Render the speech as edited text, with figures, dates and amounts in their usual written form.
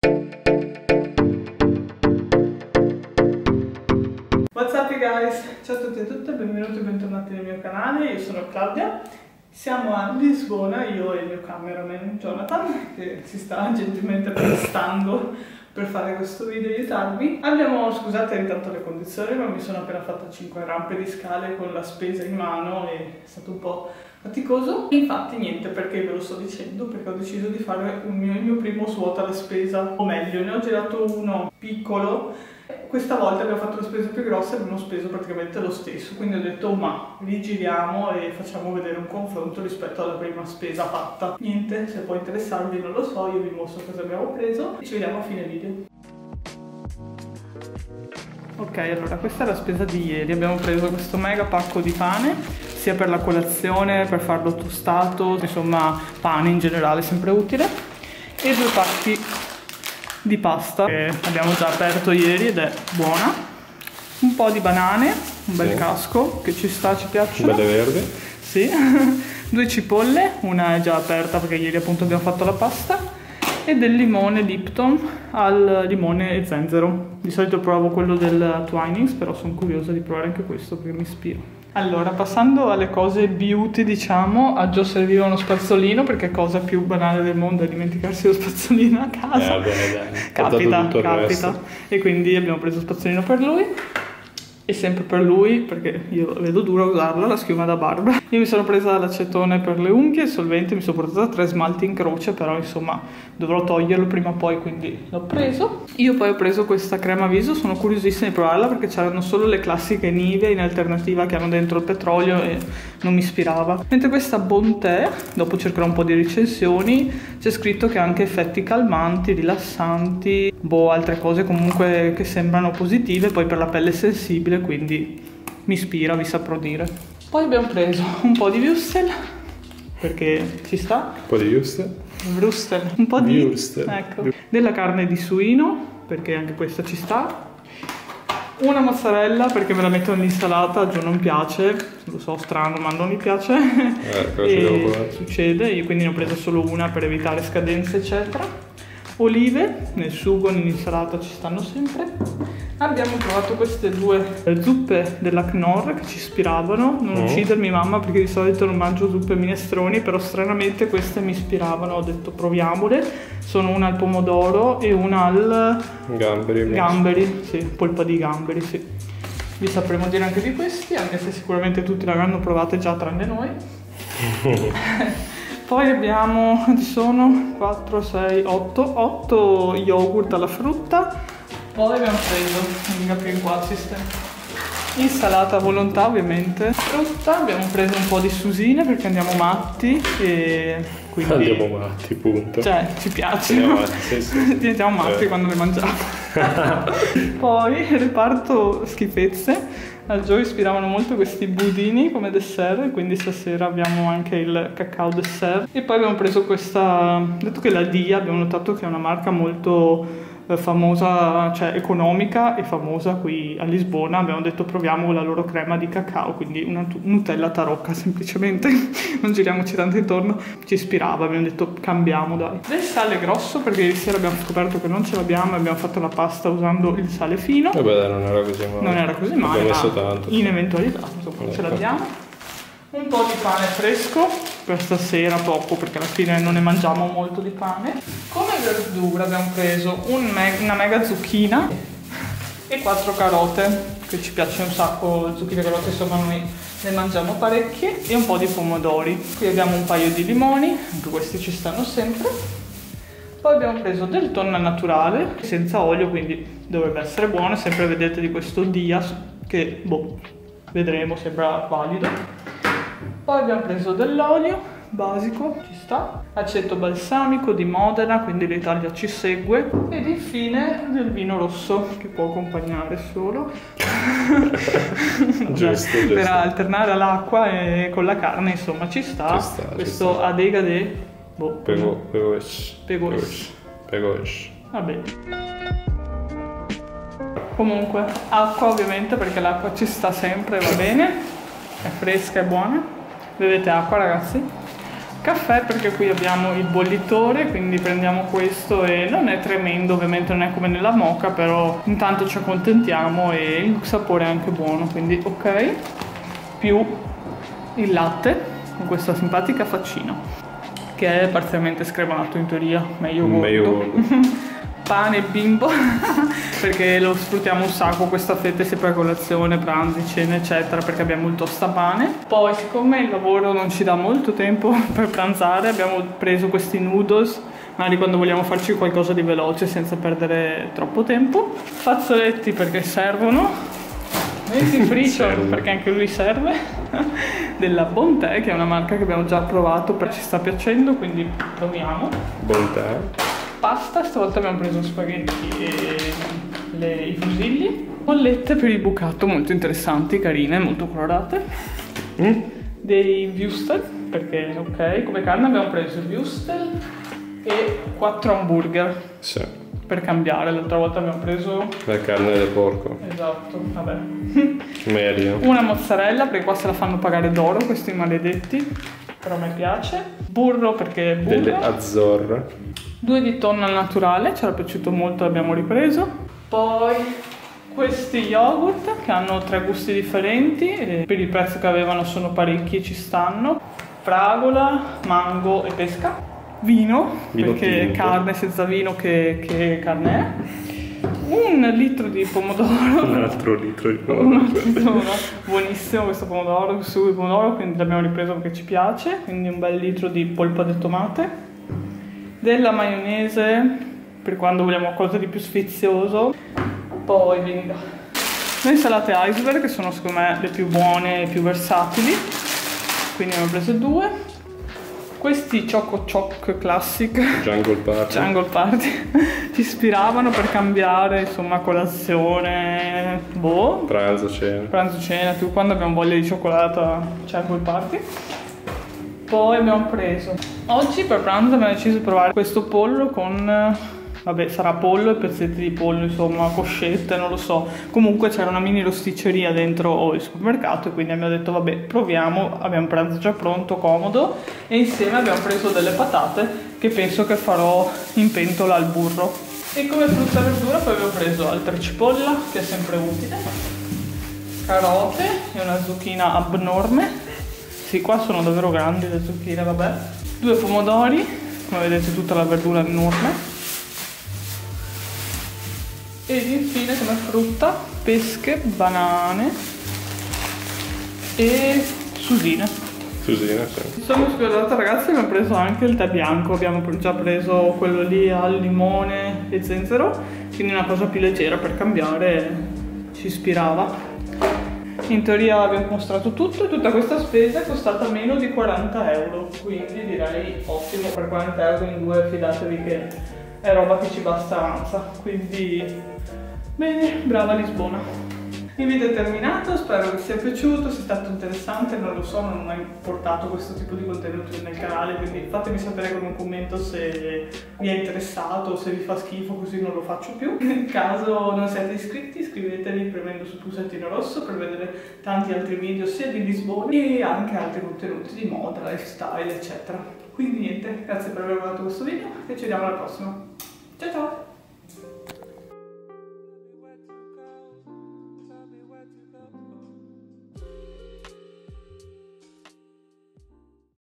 What's up guys? Ciao a tutti e tutte, benvenuti e bentornati nel mio canale, io sono Claudia. Siamo a Lisbona, io e il mio cameraman Jonathan, che si sta gentilmente prestando per fare questo video e aiutarmi. Scusate intanto le condizioni, ma mi sono appena fatta 5 rampe di scale con la spesa in mano e è stato un po' faticoso. Infatti niente, perché ve lo sto dicendo, perché ho deciso di fare il mio primo SWOT alla spesa, o meglio, ne ho girato uno piccolo. Questa volta abbiamo fatto la spesa più grossa e abbiamo speso praticamente lo stesso, quindi ho detto ma rigiriamo e facciamo vedere un confronto rispetto alla prima spesa fatta. Niente, se può interessarvi non lo so, io vi mostro cosa abbiamo preso e ci vediamo a fine video. Ok, allora questa è la spesa di ieri, abbiamo preso questo mega pacco di pane, sia per la colazione, per farlo tostato, insomma pane in generale sempre utile, e 2 pacchi di pasta che abbiamo già aperto ieri ed è buona, un po' di banane, un bel casco che ci sta, ci piacciono, belle verde, sì. 2 cipolle, una è già aperta perché ieri appunto abbiamo fatto la pasta, e del limone Lipton al limone e zenzero. Di solito provo quello del Twinings, però sono curiosa di provare anche questo perché mi ispira. Allora, passando alle cose beauty, diciamo, a Gio serviva uno spazzolino, perché cosa più banale del mondo è dimenticarsi lo spazzolino a casa. bene. Capita. E quindi abbiamo preso lo spazzolino per lui. E sempre per lui, perché io vedo dura usarla, la schiuma da barba. Io mi sono presa l'acetone per le unghie, il solvente, mi sono portata 3 smalti in croce, però insomma dovrò toglierlo prima o poi, quindi l'ho preso. Io poi ho preso questa crema viso, sono curiosissima di provarla perché c'erano solo le classiche Nivea in alternativa che hanno dentro il petrolio e non mi ispirava. Mentre questa Bonté, dopo cercherò un po' di recensioni, c'è scritto che ha anche effetti calmanti, rilassanti, altre cose comunque che sembrano positive, poi per la pelle sensibile, quindi mi ispira, vi saprò dire. Poi abbiamo preso un po' di Würstel, perché ci sta. Un po' di Würstel. Un po' di Würstel. Ecco. Della carne di suino, perché anche questa ci sta. Una mozzarella, perché me la metto nell'insalata, a Gio non piace, lo so, strano, ma non mi piace. E succede, io quindi ne ho presa solo una per evitare scadenze eccetera. Olive, nel sugo, nell'insalata ci stanno sempre. Abbiamo provato queste 2 zuppe della Knorr che ci ispiravano. Non uccidermi mamma, perché di solito non mangio zuppe minestroni, però stranamente queste mi ispiravano, ho detto proviamole. Sono una al pomodoro e una al gamberi, sì, polpa di gamberi, sì. Vi sapremo dire anche di questi, anche se sicuramente tutti l'avranno provate già tranne noi. Poi abbiamo, sono 4, 6, 8 yogurt alla frutta. Poi abbiamo preso, mica più in qua sistema, insalata a volontà ovviamente, frutta, abbiamo preso un po' di susine perché andiamo matti e quindi... Andiamo matti, punto. Cioè, ci piacciono, sì. Diventiamo matti quando le mangiamo. Poi reparto schifezze. A Gio ispiravano molto questi budini come dessert, quindi stasera abbiamo anche il cacao dessert. E poi abbiamo preso questa, detto che la Dia, abbiamo notato che è una marca molto famosa, cioè economica e famosa qui a Lisbona, abbiamo detto proviamo la loro crema di cacao, quindi una Nutella tarocca semplicemente, non giriamoci tanto intorno, ci ispirava, abbiamo detto cambiamo dai. Del sale grosso, perché ieri sera abbiamo scoperto che non ce l'abbiamo e abbiamo fatto la pasta usando il sale fino. Vabbè dai, non era così male. Non era così male, messo tanto, in eventualità insomma ce l'abbiamo. Un po' di pane fresco, per stasera poco perché alla fine non ne mangiamo molto di pane. Come verdura abbiamo preso una mega zucchina e 4 carote, che ci piacciono un sacco, zucchine e carote insomma noi ne mangiamo parecchie, e un po' di pomodori. Qui abbiamo un paio di limoni, anche questi ci stanno sempre. Poi abbiamo preso del tonno naturale, senza olio, quindi dovrebbe essere buono, sempre vedete di questo Dia, che vedremo, sembra valido. Poi abbiamo preso dell'olio basico, ci sta, aceto balsamico di Modena, quindi l'Italia ci segue, ed infine del vino rosso che può accompagnare solo giusto. Per alternare all'acqua e con la carne, insomma ci sta questo adega de Pegos. Vabbè, comunque acqua ovviamente, perché l'acqua ci sta sempre, va bene, è fresca e buona. Bevete acqua ragazzi. Caffè, perché qui abbiamo il bollitore, quindi prendiamo questo e non è tremendo, ovviamente non è come nella moka, però intanto ci accontentiamo e il sapore è anche buono, quindi ok. Più il latte con questa simpatica faccina che è parzialmente scremato in teoria, meglio gordo. Pane Bimbo perché lo sfruttiamo un sacco questa fetta sia per colazione, pranzi, cene eccetera, perché abbiamo il tostapane. Poi siccome il lavoro non ci dà molto tempo per pranzare, abbiamo preso questi noodles, magari quando vogliamo farci qualcosa di veloce senza perdere troppo tempo. Fazzoletti perché servono, dentifricio perché anche lui serve, della Bonté, che è una marca che abbiamo già provato, ci sta piacendo, quindi proviamo. Bonté. Pasta, stavolta abbiamo preso spaghetti e i fusilli. Bollette per il bucato, molto interessanti, carine, molto colorate. Dei würstel, perché ok, come carne abbiamo preso il würstel e 4 hamburger. Sì. Per cambiare, l'altra volta abbiamo preso la carne del porco. Esatto, vabbè. Meglio. Una mozzarella, perché qua se la fanno pagare d'oro questi maledetti, però a me piace. Burro, perché è burro. Delle Azzorre. 2 di tonno al naturale, ci era piaciuto molto, l'abbiamo ripreso. Poi questi yogurt che hanno 3 gusti differenti e per il prezzo che avevano sono parecchi e ci stanno. Fragola, mango e pesca. Vino perché tinto. Carne senza vino che carne è. 1 litro di pomodoro. Un altro litro di pomodoro. Buonissimo questo pomodoro, il sugo di pomodoro, quindi l'abbiamo ripreso perché ci piace. Quindi un bel litro di polpa di tomate. Della maionese per quando vogliamo qualcosa di più sfizioso. Poi venga le insalate iceberg, che sono secondo me le più buone e più versatili, quindi ne abbiamo prese 2. Questi Choco Choc Classic Jungle Party ci ispiravano per cambiare, insomma, colazione, pranzo, cena, più quando abbiamo voglia di cioccolata, Jungle Party. Poi abbiamo preso, oggi per pranzo abbiamo deciso di provare questo pollo con, vabbè, sarà pollo e pezzetti di pollo, insomma, coscette, non lo so. Comunque c'era una mini rosticceria dentro il supermercato e quindi abbiamo detto vabbè, proviamo, abbiamo pranzo già pronto, comodo, e insieme abbiamo preso delle patate che penso che farò in pentola al burro. E come frutta e verdura poi abbiamo preso altra cipolla, che è sempre utile, carote e una zucchina abnorme. Sì, qua sono davvero grandi le zucchine, vabbè. 2 pomodori, come vedete tutta la verdura enorme. Ed infine come frutta, pesche, banane e susine. Susine, sì. Ci siamo scordati ragazzi, abbiamo preso anche il tè bianco, abbiamo già preso quello lì al limone e zenzero, quindi una cosa più leggera per cambiare, ci ispirava. In teoria abbiamo mostrato tutto e tutta questa spesa è costata meno di 40 euro, quindi direi ottimo. Per 40 euro in 2 fidatevi che è roba che ci basta avanza, quindi bene, brava Lisbona. Il video è terminato, spero vi sia piaciuto, sia stato interessante, non lo so, non ho mai portato questo tipo di contenuti nel canale, quindi fatemi sapere con un commento se vi è interessato o se vi fa schifo, così non lo faccio più. Nel caso non siete iscritti, iscrivetevi premendo sul pulsantino rosso per vedere tanti altri video sia di Lisbona e anche altri contenuti di moda, lifestyle eccetera. Quindi niente, grazie per aver guardato questo video e ci vediamo alla prossima. Ciao ciao!